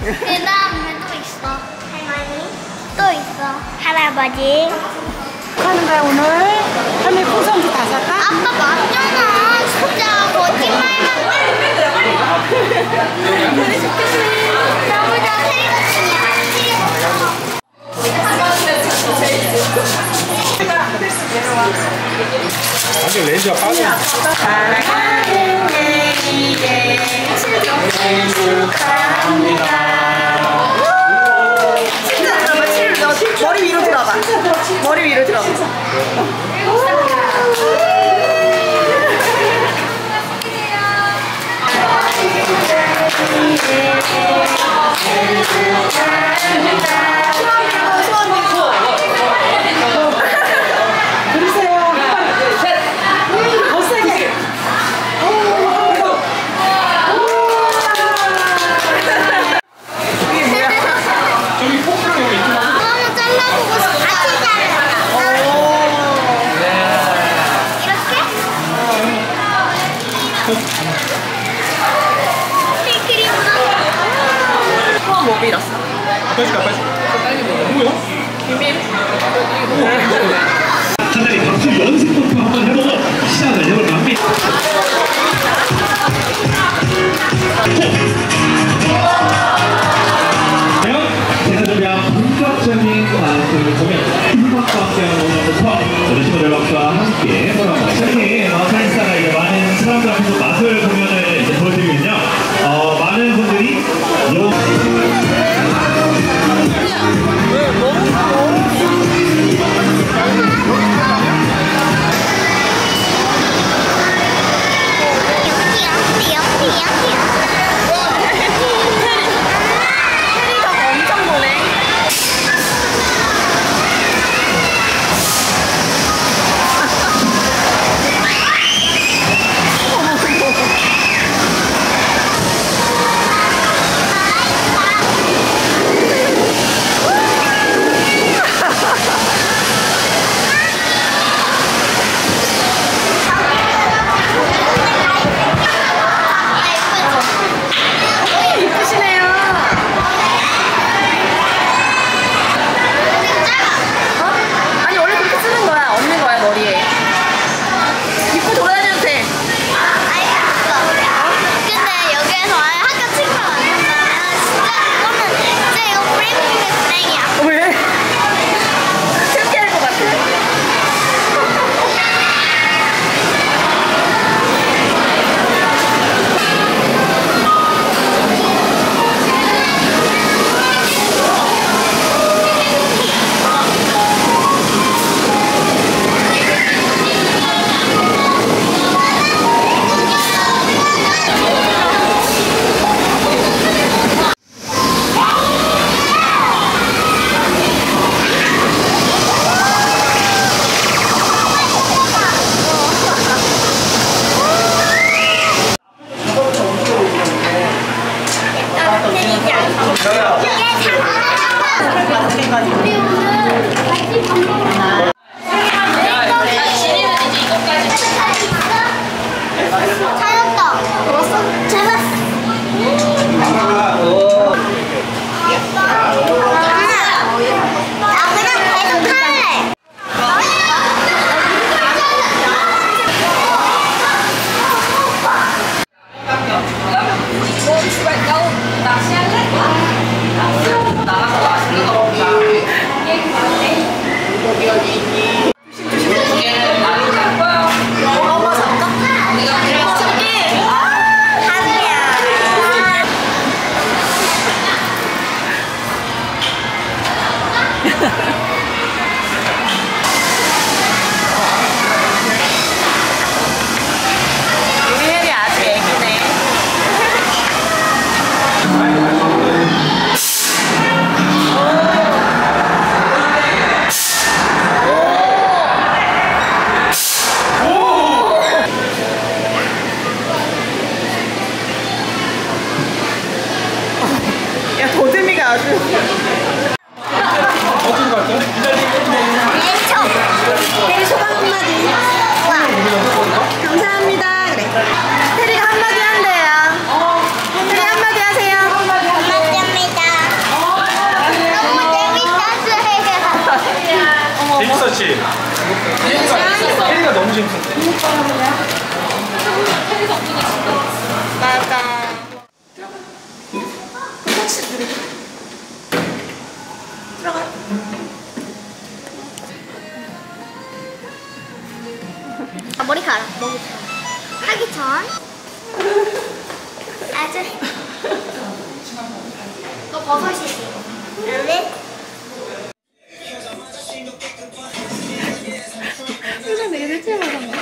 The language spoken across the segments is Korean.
그 다음에 또 있어. 할머니. 또 있어. 할아버지. 하는 거야 오늘? 할머니 풍선도 다 샀다? 아빠 맞잖아. 진짜 거짓말만. 나보다 완전 렌즈가 빠져. 사랑하는 내일에 생일 축하합니다. 진짜 들어봐. 너 머리 위로 들어봐. 머리 위로 들어봐. 못 밀었어. 빠질까 빠질까. 뭐야? 하나의 박수 연습부터 한번 해보고 시작을 해볼 겁니다. 제가 준비한 본격적인 방송을 보면 음악과 함께하는 오늘부터 어르신들 박수와 함께 저희 마술사가 이제 많은 사람들 앞에서 맛을 공연을 이제 보여드리면요. 많은 분들이 혜리가 너무 재밌었대. 맞아. 들어가. 아, 머리카락. 하기 전. 아주. 너 버섯이지. 그다음에. 세상 되게 대체하던데.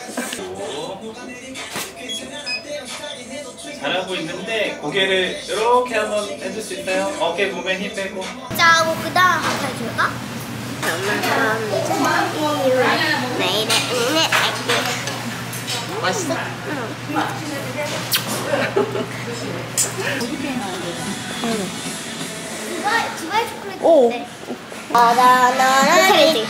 잘하고 있는데 고개를 이렇게 한번 해줄 수 있어요? 어깨 보면 힘 빼고. 짜고 그다음 아까 해줄까? 맛있어? 두바이 초콜릿. 오. 차례지.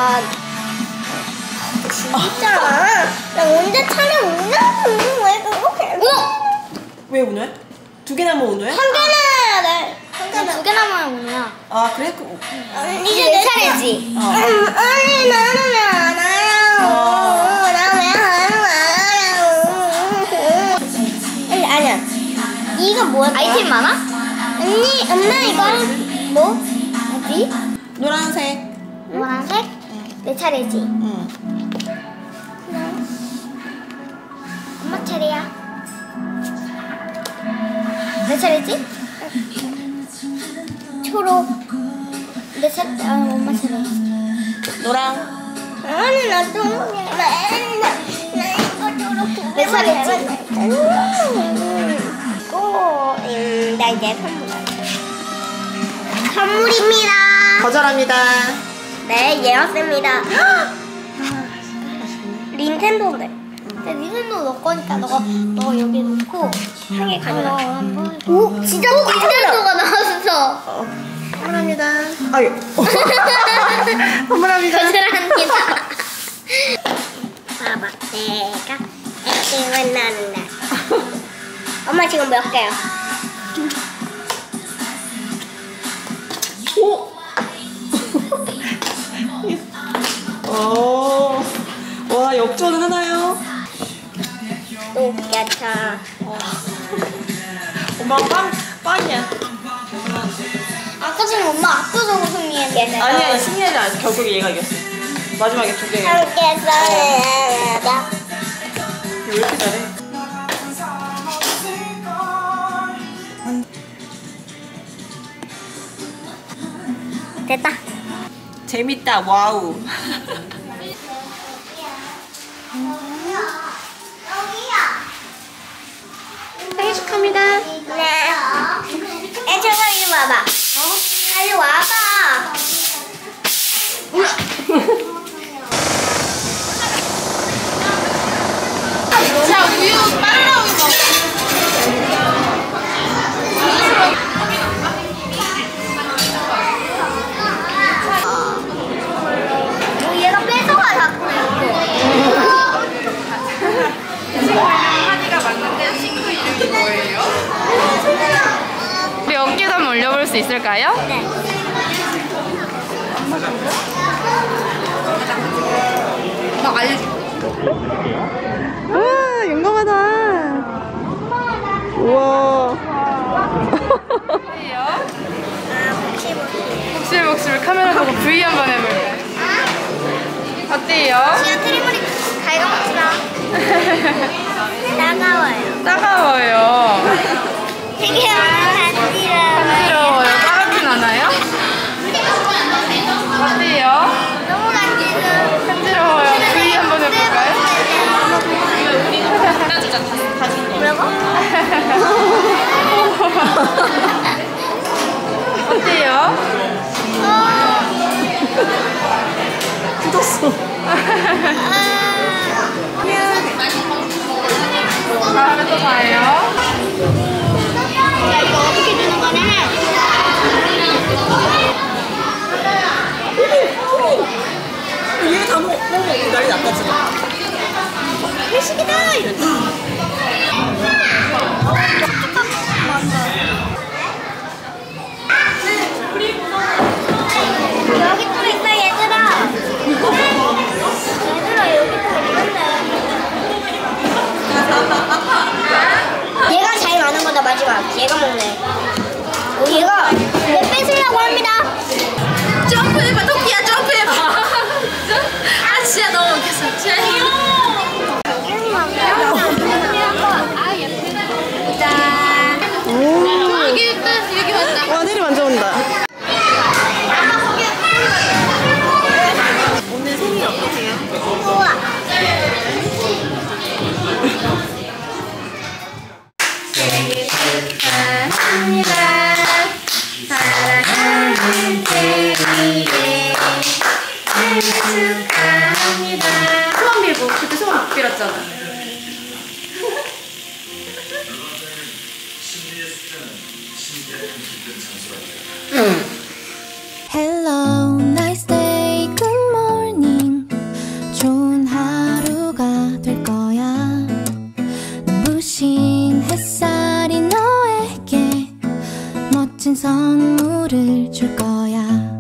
진짜. 나 언제 차례 오냐? 왜 그렇게? 왜 오늘? 두 개나 뭐 오늘? 한 개나 해야 돼. 두 개나 먹으면 오냐? 아 그래? 이제 내 차례지. 아니 나는 왜 안 하냐고. 아니야. 이거 뭐야? 아이템 많아? 언니, 엄마 이거는 뭐? 뭐지? 노란색. 노란색? 내 차례지. 응. 엄마 차례야. 내 차례지? 초록. 내 차례. 아, 엄마 차례. 노랑. 아니 나 초록이야. 나 이거 초록. 내 차례지? 나 이제 선물입니다. 거절합니다. 네, 예왔습니다. 닌텐도인데. 근데 닌텐도 너 거니까 너 여기 놓고 한 개 가져가. 오, 진짜 닌텐도가 나왔어. 선물합니다. 아유. 선물합니다. 거절합니다. 봐봐, 내가 액팅을 나눈다. 엄마 지금 몇 개야? 오. 와 역전은 하나요? 또 야차. 엄마 빵이야. 아까 지금 엄마 압도적으로 승리했네. 아니야 승리하지 않았어. 결국에 얘가 이겼어. 마지막에 두 개. 함께 써야 왜 이렇게 잘해? 됐다. 재밌다. 와우. 생일 축하합니다. 네. 애청아 이리 와봐. 빨리 와봐. 자 우유 빨라 우유 먹어. 얘가 뺏어가 자꾸. 한이가 맞는데 친구 이름이 뭐예요? 우리 어깨도 한번 올려볼 수 있을까요? 네. 막 알려줘. 와 용감하다. 우와. 복실복실 카메라 보고 V 한번 해볼까요? 어때요? 지금 트리머리 갈가먹지 마. 따가워요. 따가워요. 되게 간지러워요. 간지러워요. 따갑진 않아요? 어때요? 너무 간지러워요. 간지러워요. V 한번 해볼까요? 뭐라고? 어때요? 굳었어. 다음에 또 봐요. 야, 이거 어떻게 주는 거냐면 얘 다 먹어. 난리 났다 지금. 회식이다 이러지. 여기 또 있어 얘들아. 여기 왔다. 와, 내리 만져온다. 오늘 생일 어떠세요? 좋아. 축하합니다. 사랑하는 제이의 생일 축하합니다. 소원 빌고 그때 소원 못 빌었잖아. Hello, nice day, good morning. 좋은 하루가 될 거야. 눈부신 햇살이 너에게 멋진 선물을 줄 거야.